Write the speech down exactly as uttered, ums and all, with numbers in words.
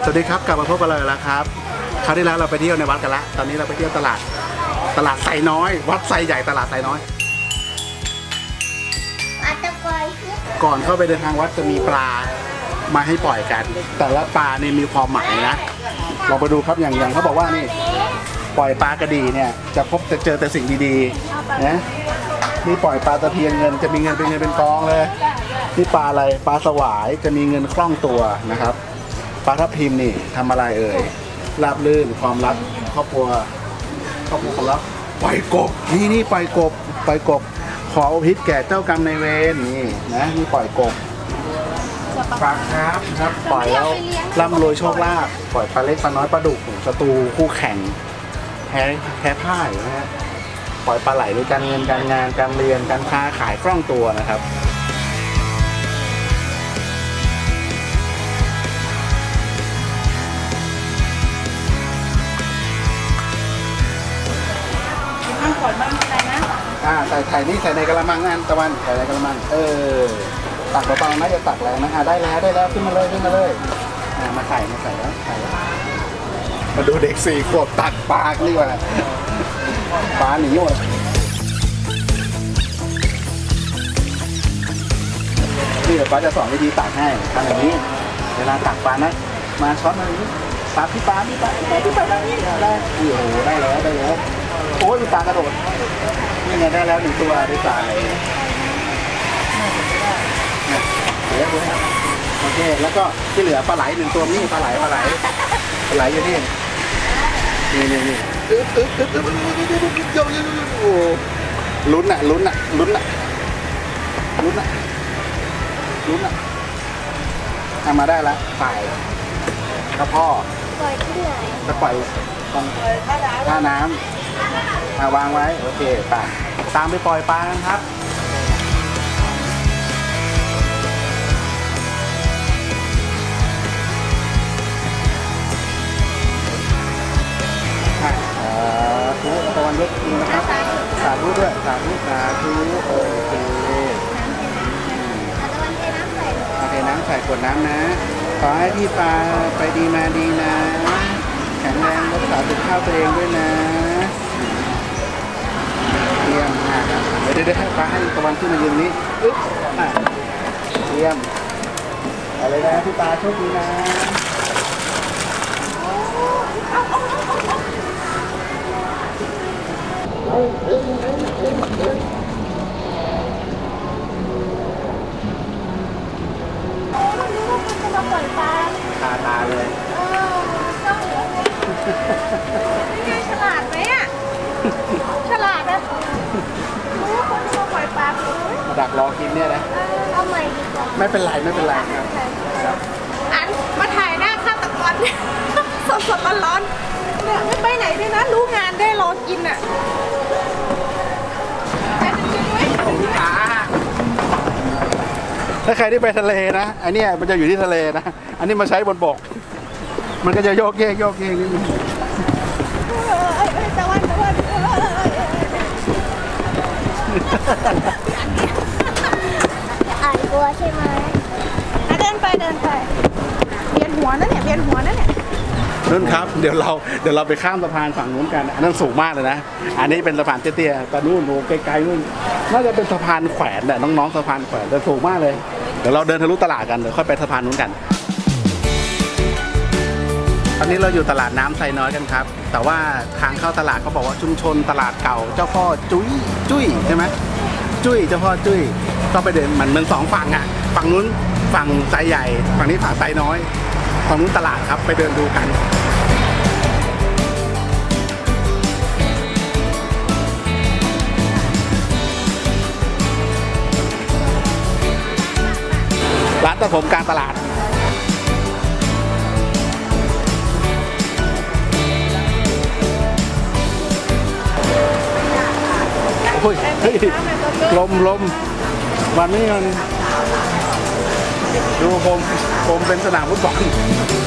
สวัสดีครับกลับมาพบกันเลยแล้วครับคราวที่แล้วเราไปเที่ยวในวัดกันละตอนนี้เราไปเที่ยวตลาดตลาดไซน้อยวัดไซใหญ่ตลาดไซน้อยก่อนเข้าไปเดินทางวัดจะมีปลามาให้ปล่อยกัน แต่ละปลาเนี่ยมีความหมายนะเราไปดูครับอย่างอย่างเขาบอกว่านี่ปล่อยปลากระดีเนี่ยจะพบจะเจอแต่สิ่งดีๆนะนี่ปล่อยปลาตะเพียนเงินจะมีเงินเป็นเงินเป็นกองเลยนี่ปลาอะไรปลาสวายจะมีเงินคล่องตัวนะครับปลาทับทิมนี่ทำอะไรเอ่ยราบลื่นความรักครอบครัวครอบครัวความรักปล่อยกบนี่นี่ปล่อยกบปล่อยกบขออภิษแก่เจ้ากรรมนายเวรนี่นะนี่ปล่อยกบปลาครับครับปล่อยแล้วร่ำรวยโชคลาภปล่อยปลาเล็กปลาน้อยปลาดุกศัตรูคู่แข่งแพ้แพ้พ่ายนะฮะปล่อยปลาไหลในการเงินการงานการเรียนการค้าขายคล่องตัวนะครับก่อนบ้างอะไรนะอ่าใส่ไข่นี่ใส่ในกระมังนั่นตะวันใส่ในกระมังเออตักเบาๆนะอย่าตักแรงนะอ่าได้แล้วได้แล้วขึ้นมาเลยขึ้นมาเลยอ่ามาใส่มาใส่แล้วใส่แล้วมาดูเด็กสี่ขวบตักปลานี่ว่าปลาหนีหมดนี่เดี๋ยวป้าจะสอนวิธีตักให้ทำอย่างนี้เวลาตักปลานะมาช้อนมาอย่างนี้ปลาพี่ปลาพี่ปลาพี่ปลาพี่ปลาแบบนี้ได้โอ้โหได้แล้วได้แล้วโอ้ยมีปลากระโดดนี่ไงได้แล้วหนึ่งตัวได้ใส่เดี๋ยวโอเคแล้วก็ที่เหลือปลาไหลหนึ่งตัวนี่ปลาไหลปลาไหลปลาไหลอยู่นี่นี่นี่นี่อึ๊บอึ๊บอึ๊บอึ๊บโยโยโยโอ้ลุ้นอ่ะลุ้นอ่ะลุ้นอ่ะลุ้นอ่ะลุ้นอ่ะทำมาได้แล้วใส่กระเพาะปล่อยที่ไหนจะปล่อยตรงท่าน้ำมาวางไว้โอเคไปตามไปปล่อยปลากันครับสาธุตะวันยกมือนะครับสาธุด้วยสาธุสาธุโอเคโอเคน้ำใส่ขวดน้ำนะขอให้พี่ปลาไปดีมาดีนะแข็งแรงรักษาสุขภาพตัวเองด้วยนะเยี่ยมมากครับเดี๋ยวเดี๋ยวให้ปลาให้ตะวันขึ้นมายืนนี้อึ๊บอ่ะเยี่ยมอะไรนะพี่ปลาโชคดีนะตาตาเลยเออต้องเหลือไงนี่ไงฉลาดไหมอ่ะฉลาดนะรู้ว่าคนที่มาปล่อยปลามาดักรอกินเนี่ยนะเอาใหม่ดีกว่าไม่เป็นไรไม่เป็นไรครับอันมาถ่ายหน้าฆาตกรสดสดร้อนเนี่ยไม่ไปไหนด้วยนะรู้งานได้รอกินอ่ะแต่จริงๆไหมถ้าใครที่ไปทะเลนะอันนี้มันจะอยู่ที่ทะเลนะอันนี้มาใช้บนบกมันก็จะโยกเยกโยกเยกนิดนึงตะวันตะวันอ่านกลัวใช่ไหมเดินไปเดินไปเวียนหัวนะเนี่ยเวียนหัวนะเนี่ยนุ่นครับเดี๋ยวเราเดี๋ยวเราไปข้ามสะพานฝั่งนู้นกันอันนั้นสูงมากเลยนะอันนี้เป็นสะพานเตี้ยๆแต่นู่นโอ้ไกลๆนู่นน่าจะเป็นสะพานแขวนแหละน้องๆสะพานแขวนแต่สูงมากเลยเดี๋ยวเราเดินทะลุตลาดกันเดี๋ยวค่อยไปสะพานนู้นกันตอนนี้เราอยู่ตลาดน้ำไซน้อยกันครับแต่ว่าทางเข้าตลาดเขาบอกว่าชุมชนตลาดเก่าเจ้าพ่อจุ้ยจุ้ยใช่ไหมจุ้ยเจ้าพ่อจุ้ยต้องไปเดินมันเหมือนสองฝั่งอ่ะฝั่งนู้นฝั่งไซใหญ่ฝั่งนี้ฝั่งไซน้อยฝั่งนู้นตลาดครับไปเดินดูกันร้านตัดผมกลางตลาดโอ้ยลมลมวันนี้มันดูผมผมเป็นสนามฟุตบอล